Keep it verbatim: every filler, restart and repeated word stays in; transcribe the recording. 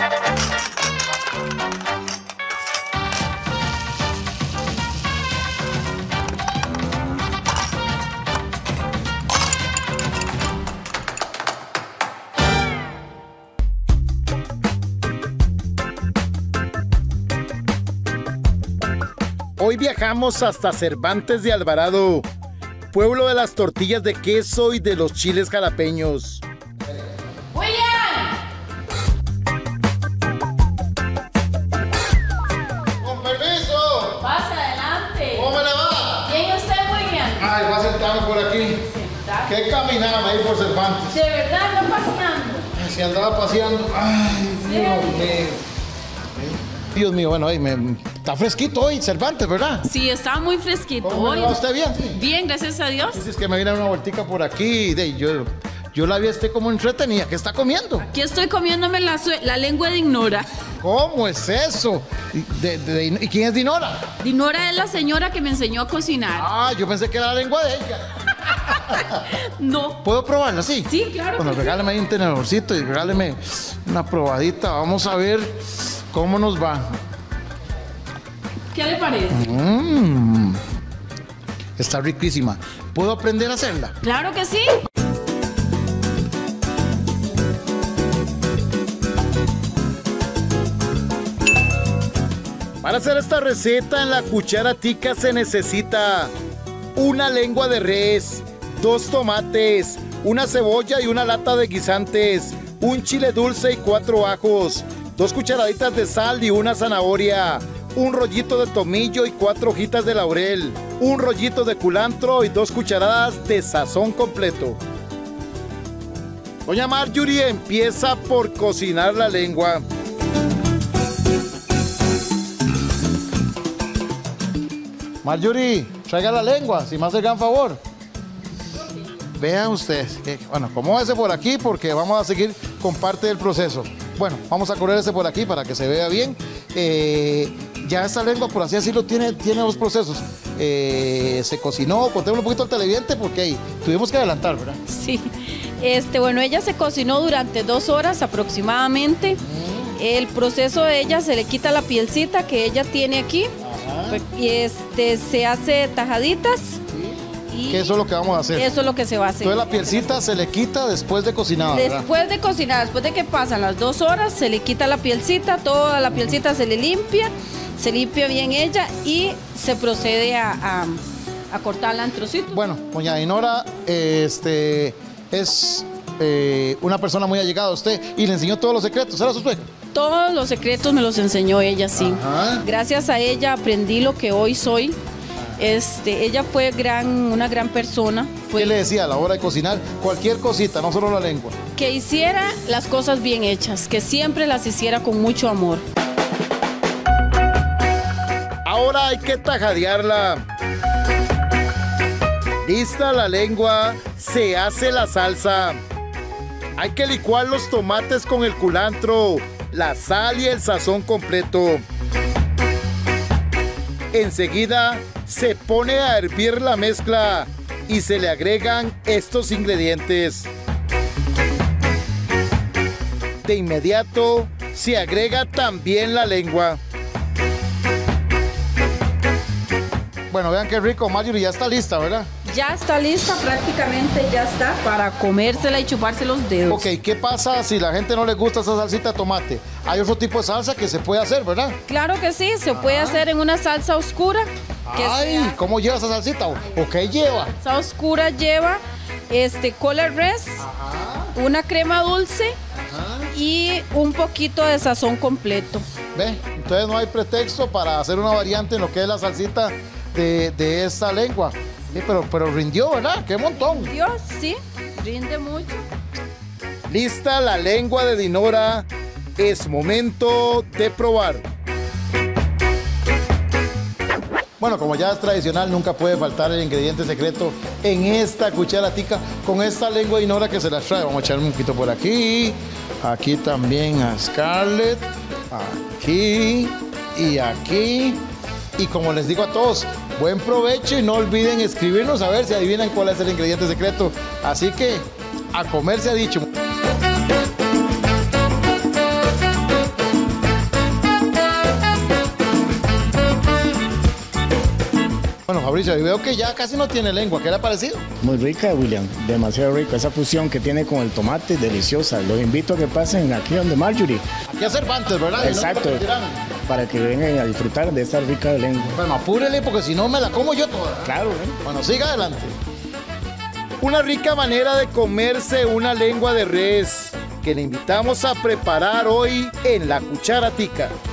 Hoy viajamos hasta Cervantes de Alvarado, pueblo de las tortillas de queso y de los chiles jalapeños. ¡William! ¡Con permiso! Pase adelante. ¿Cómo me le va? ¿Quién es usted, William? Ay, va a sentarme por aquí. Sentar. ¿Qué caminaba ahí por Cervantes? ¿De verdad no paseando? Ay, se andaba paseando. Ay, Dios mío. Dios mío, bueno, ay, me, está fresquito hoy Cervantes, ¿verdad? Sí, está muy fresquito ¿Cómo hoy. me va usted bien? Sí. Bien, gracias a Dios. Es que me viene una vueltica por aquí. De, yo, yo la vi a usted como entretenida. ¿Qué está comiendo? Aquí estoy comiéndome la, sue- la lengua de Dinora. ¿Cómo es eso? ¿De, de, de, ¿Y quién es Dinora? Dinora es la señora que me enseñó a cocinar. Ah, yo pensé que era la lengua de ella. No. ¿Puedo probarla? Sí. Sí, claro. Bueno, que sí. regáleme ahí un tenedorcito y regáleme una probadita. Vamos a ver cómo nos va. ¿Qué le parece? Mmm. Está riquísima. ¿Puedo aprender a hacerla? Claro que sí. Para hacer esta receta en la cuchara tica se necesita una lengua de res, dos tomates, una cebolla y una lata de guisantes, un chile dulce y cuatro ajos, dos cucharaditas de sal y una zanahoria, un rollito de tomillo y cuatro hojitas de laurel, un rollito de culantro y dos cucharadas de sazón completo. Doña Marjorie empieza por cocinar la lengua. Marjorie, traiga la lengua, si me hace gran favor. Vean ustedes, que, bueno, acomódese por aquí porque vamos a seguir con parte del proceso. Bueno, vamos a correr ese por aquí para que se vea bien. Eh, ya esta lengua, por así decirlo, tiene, tiene dos procesos. Eh, se cocinó, contémosle un poquito al televidente porque ahí tuvimos que adelantar, ¿verdad? Sí. Este, bueno, ella se cocinó durante dos horas aproximadamente. El proceso de ella, se le quita la pielcita que ella tiene aquí. Ajá. Y este, se hace tajaditas. Y Que eso es lo que vamos a hacer. eso es lo que se va a hacer. Entonces la pielcita se le quita después de cocinada, ¿verdad? Después de cocinar, después de que pasan las dos horas, se le quita la pielcita, toda la pielcita se le limpia, se limpia bien ella y se procede a, a, a cortarla en trocitos. Bueno, doña Dinora este, es eh, una persona muy allegada a usted y le enseñó todos los secretos. ¿Era su suegra? Todos los secretos me los enseñó ella, sí. Ajá. Gracias a ella aprendí lo que hoy soy. Este, ella fue gran, una gran persona. Fue ¿Qué le decía a la hora de cocinar? Cualquier cosita, no solo la lengua. que hiciera las cosas bien hechas, que siempre las hiciera con mucho amor. Ahora hay que tajadearla. Lista la lengua, se hace la salsa. Hay que licuar los tomates con el culantro, la sal y el sazón completo. Enseguida se pone a hervir la mezcla y se le agregan estos ingredientes. De inmediato se agrega también la lengua. Bueno, vean qué rico, Marjorie, ya está lista, ¿verdad? Ya está lista, prácticamente ya está para comérsela y chuparse los dedos. Ok, ¿qué pasa si la gente no le gusta esa salsita de tomate? Hay otro tipo de salsa que se puede hacer, ¿verdad? Claro que sí, se puede hacer en una salsa oscura. Que Ay, sea- ¿cómo lleva esa salsita? ¿O o qué lleva? salsa oscura lleva este cola res, una crema dulce y un poquito de sazón completo. ¿Ve? Entonces no hay pretexto para hacer una variante en lo que es la salsita de, de esta lengua. Sí, pero, pero rindió, ¿verdad? ¡Qué montón! Dios, sí, rinde mucho. Lista la lengua de Dinora. Es momento de probar. Bueno, como ya es tradicional, nunca puede faltar el ingrediente secreto en esta cuchara tica con esta lengua de Dinora que se las trae. Vamos a echarle un poquito por aquí. Aquí también a Scarlett. Aquí y aquí. Y como les digo a todos, buen provecho y no olviden escribirnos a ver si adivinan cuál es el ingrediente secreto. Así que a comer se ha dicho. Mauricio, y veo que ya casi no tiene lengua. ¿Qué le ha parecido? Muy rica, William, demasiado rica. Esa fusión que tiene con el tomate, deliciosa. Los invito a que pasen aquí donde Marjorie. Aquí a Cervantes, ¿verdad? Exacto, para que vengan a disfrutar de esta rica lengua. Bueno, apúrele porque si no me la como yo toda. Claro, ¿eh? Bueno, siga adelante. Una rica manera de comerse una lengua de res que le invitamos a preparar hoy en La Cuchara Tica.